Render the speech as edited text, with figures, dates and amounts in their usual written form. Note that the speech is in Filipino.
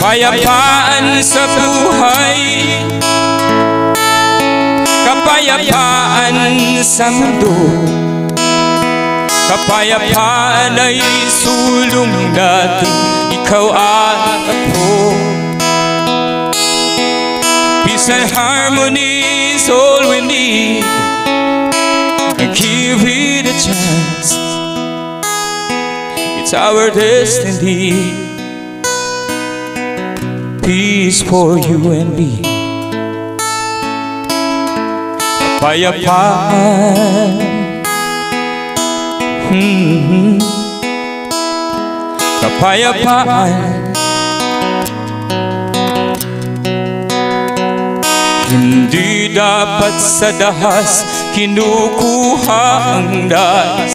Kapayapaan sa buhay, kapayapaan sa mundo, kapayapaan ay sulong natin, ikaw at ako. Peace and harmony is all we need, and give it a chance. It's our destiny. Peace for you and me. Kapayapaan, kapayapaan. Hindi dapat sa dahas kinukuha ang dahas.